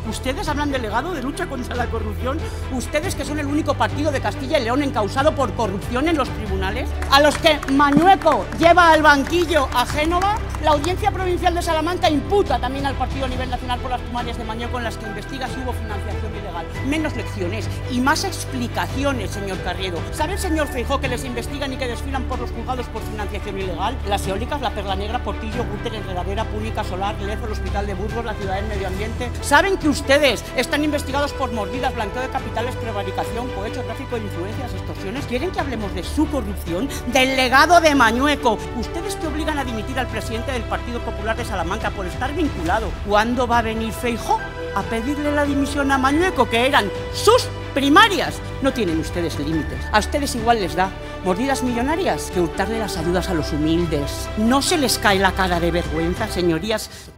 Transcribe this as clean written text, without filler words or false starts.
Ustedes hablan del legado de lucha contra la corrupción, ustedes que son el único partido de Castilla y León encausado por corrupción en los tribunales, a los que Mañueco lleva al banquillo a Génova. La Audiencia Provincial de Salamanca imputa también al partido a nivel nacional por las sumarias de Mañueco en las que investiga si hubo financiación ilegal. Menos lecciones y más explicaciones, señor Carriedo. ¿Sabe el señor Feijóo que les investigan y que desfilan por los juzgados por financiación ilegal? Las eólicas, la Perla Negra, Portillo, Gúter, Enredadera, Púnica, Solar, Lezo, el Hospital de Burgos, la Ciudad del Medio Ambiente. ¿Saben que ustedes están investigados por mordidas, blanqueo de capitales, prevaricación, cohecho, tráfico de influencias, extorsiones? ¿Quieren que hablemos de su corrupción, del legado de Mañueco? Ustedes que obligan a dimitir al presidente del Partido Popular de Salamanca por estar vinculado. ¿Cuándo va a venir Feijóo a pedirle la dimisión a Mañueco, que eran sus primarias? No tienen ustedes límites. A ustedes igual les da mordidas millonarias que hurtarle las ayudas a los humildes. ¿No se les cae la cara de vergüenza, señorías